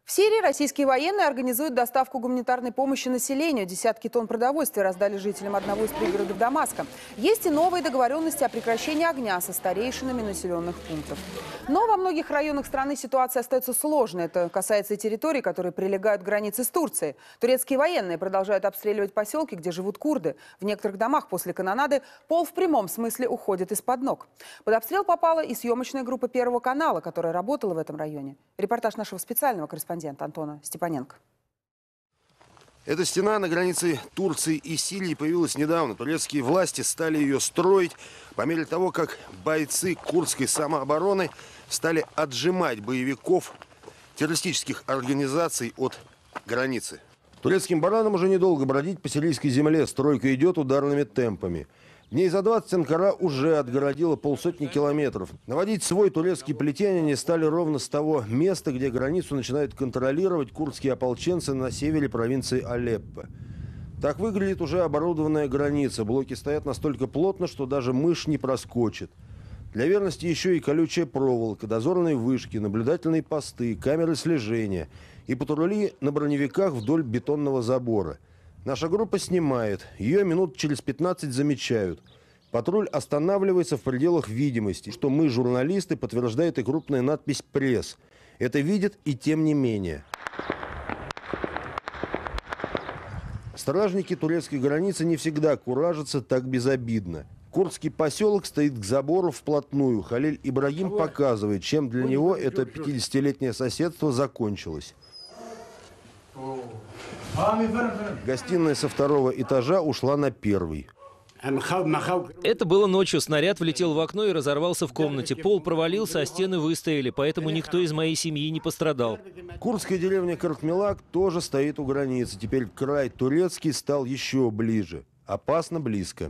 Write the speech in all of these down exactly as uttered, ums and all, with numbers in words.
В Сирии российские военные организуют доставку гуманитарной помощи населению. Десятки тонн продовольствия раздали жителям одного из пригородов Дамаска. Есть и новые договоренности о прекращении огня со старейшинами населенных пунктов. Но во многих районах страны ситуация остается сложной. Это касается и территорий, которые прилегают к границе с Турцией. Турецкие военные продолжают обстреливать поселки, где живут курды. В некоторых домах после канонады пол в прямом смысле уходит из-под ног. Под обстрел попала и съемочная группа Первого канала, которая работала в этом районе. Репортаж нашего специального корреспондента Антона Степаненко. Эта стена на границе Турции и Сирии появилась недавно. Турецкие власти стали ее строить по мере того, как бойцы курдской самообороны стали отжимать боевиков террористических организаций от границы. Турецким баранам уже недолго бродить по сирийской земле. Стройка идет ударными темпами. Дней за двадцать Анкара уже отгородила полсотни километров. Наводить свой турецкий плетень они стали ровно с того места, где границу начинают контролировать курдские ополченцы на севере провинции Алеппо. Так выглядит уже оборудованная граница. Блоки стоят настолько плотно, что даже мышь не проскочит. Для верности еще и колючая проволока, дозорные вышки, наблюдательные посты, камеры слежения и патрули на броневиках вдоль бетонного забора. Наша группа снимает. Ее минут через пятнадцать замечают. Патруль останавливается в пределах видимости. Что мы, журналисты, подтверждает и крупная надпись «Пресс». Это видят и тем не менее. Стражники турецкой границы не всегда куражатся так безобидно. Курдский поселок стоит к забору вплотную. Халиль Ибрагим показывает, чем для него это пятидесятилетнее соседство закончилось. Гостиная со второго этажа ушла на первый. Это было ночью. Снаряд влетел в окно и разорвался в комнате. Пол провалился, а стены выстояли, поэтому никто из моей семьи не пострадал. Курдская деревня Каратмелак тоже стоит у границы. Теперь край турецкий стал еще ближе. Опасно близко.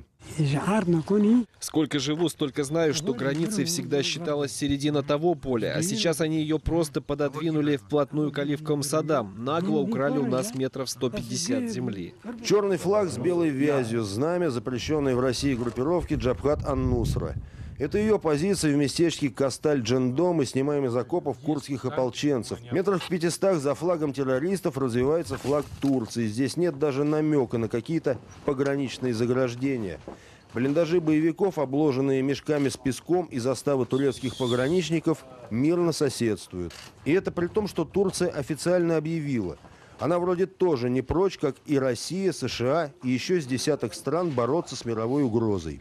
Сколько живу, столько знаю, что границей всегда считалась середина того поля, а сейчас они ее просто пододвинули вплотную к оливковым садам. Нагло украли у нас метров сто пятьдесят земли. Черный флаг с белой вязью, знамя запрещенной в России группировки Джабхат ан-Нусра. Это ее позиция в местечке Касталь-Джендом и снимаем из окопов курдских ополченцев. Метрах в пятистах за флагом террористов развивается флаг Турции. Здесь нет даже намека на какие-то пограничные заграждения. Блиндажи боевиков, обложенные мешками с песком, и заставы турецких пограничников мирно соседствуют. И это при том, что Турция официально объявила. Она вроде тоже не прочь, как и Россия, США и еще с десяток стран бороться с мировой угрозой.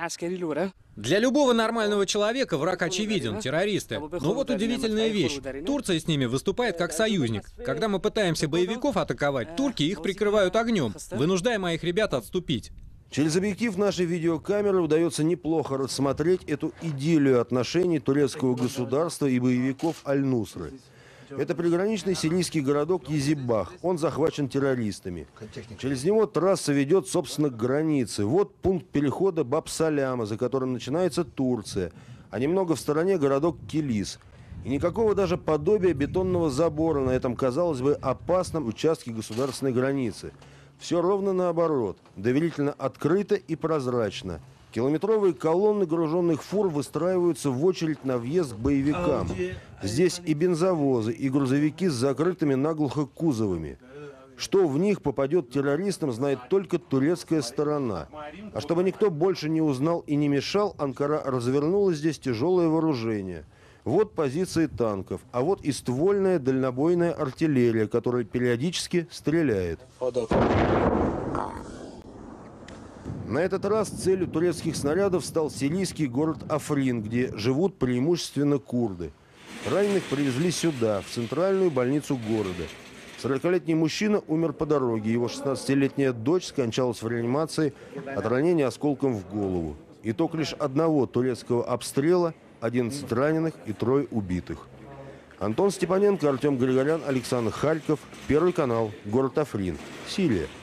Для любого нормального человека враг очевиден – террористы. Но вот удивительная вещь. Турция с ними выступает как союзник. Когда мы пытаемся боевиков атаковать, турки их прикрывают огнем, вынуждая моих ребят отступить. Через объектив нашей видеокамеры удается неплохо рассмотреть эту идиллию отношений турецкого государства и боевиков Аль-Нусры. Это приграничный сирийский городок Езибах. Он захвачен террористами. Через него трасса ведет, собственно, к границе. Вот пункт перехода Баб-Саляма, за которым начинается Турция. А немного в стороне городок Килис. И никакого даже подобия бетонного забора на этом, казалось бы, опасном участке государственной границы. Все ровно наоборот. Доверительно открыто и прозрачно. Километровые колонны груженных фур выстраиваются в очередь на въезд к боевикам. Здесь и бензовозы, и грузовики с закрытыми наглухо кузовами. Что в них попадет террористам, знает только турецкая сторона. А чтобы никто больше не узнал и не мешал, Анкара развернула здесь тяжелое вооружение. Вот позиции танков, а вот и ствольная дальнобойная артиллерия, которая периодически стреляет. На этот раз целью турецких снарядов стал сирийский город Африн, где живут преимущественно курды. Раненых привезли сюда, в центральную больницу города. сорокалетний мужчина умер по дороге. Его шестнадцатилетняя дочь скончалась в реанимации от ранения осколком в голову. Итог лишь одного турецкого обстрела, одиннадцать раненых и трое убитых. Антон Степаненко, Артем Григорян, Александр Харьков, Первый канал, город Африн, Сирия.